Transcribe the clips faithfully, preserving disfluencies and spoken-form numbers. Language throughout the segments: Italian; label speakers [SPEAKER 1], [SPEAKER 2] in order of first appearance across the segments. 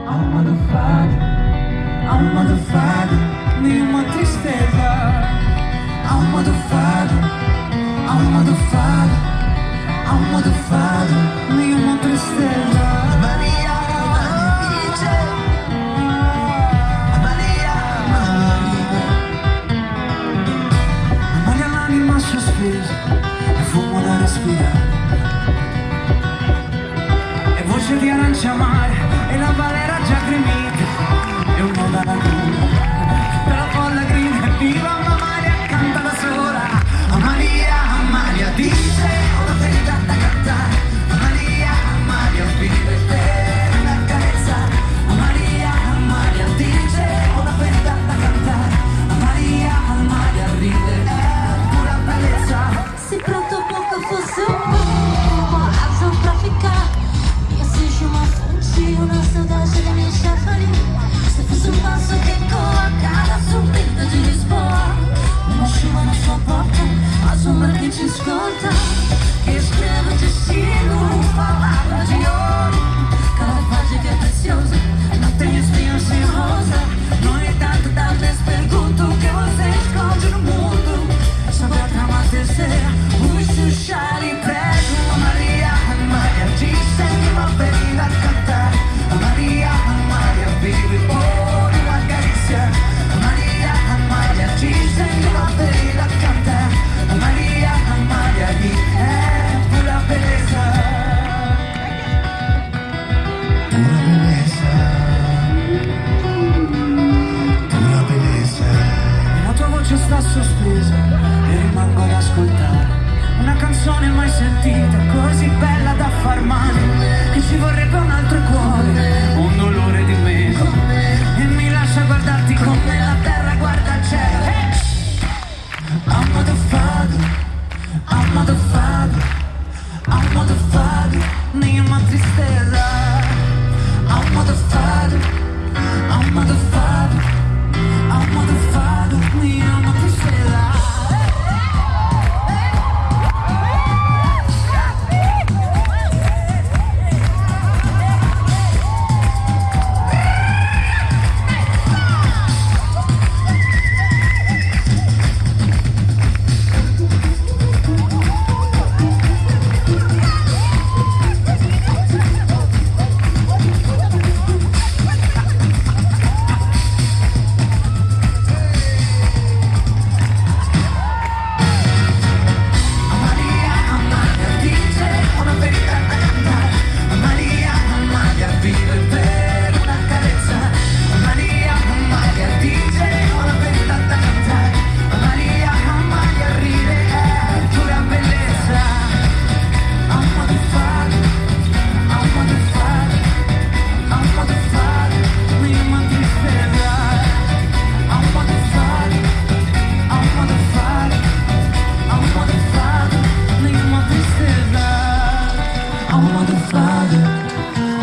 [SPEAKER 1] alma do fado, alma do fado, nenhuma tristeza. Alma do fado, alma do fado, alma do fado, nenhuma tristeza. Maria, Maria, Maria, l'anima sospesa, il fumo da respirare, e voce di arancia amare, e la valera già gremita, e un po' dalla luna, per la folla grida, e viva Maria, canta da sola. Maria, Maria dice una verità da cantare. Maria, Maria vive per una carezza. Maria, Maria dice una verità da cantare. Maria, Maria ride, è pura bellezza.
[SPEAKER 2] Se pronto pouco fosse um pouco razão pra ficar. E assiste uma fonte, uma saudade da minha chafariz. Se fosse um passo que colocara subida de Lisboa, uma chuva na sua porta, a sombra que te escolta, que escreve o destino, palavra de ouro. Cada fase que é preciosa, não tem espinhos de rosa. No entanto, talvez pergunto o que você esconde no mundo. Sobre a trama terceira, o chale prego. Maria, Maria diz tem uma ferida a cantar. Maria, Maria vive por uma carícia. Maria, Maria diz tem uma ferida a cantar. Maria, Maria é pura beleza.
[SPEAKER 1] Pura beleza, pura beleza. La tua voce sta sospesa e rimango ad ascoltare una canzone mai sentita, così bella da far male, che ci vorrebbe un altro cuore, un dolore di meno, e mi lascia guardarti come la terra guarda il cielo. Hey! Alma do fado, alma do fado, alma do fado, nenhuma tristeza. Alma do fado, alma do fado, alma do fado, nenhuma tristeza.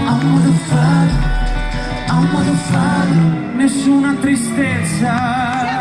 [SPEAKER 1] Alma do fado, nessuna tristezza.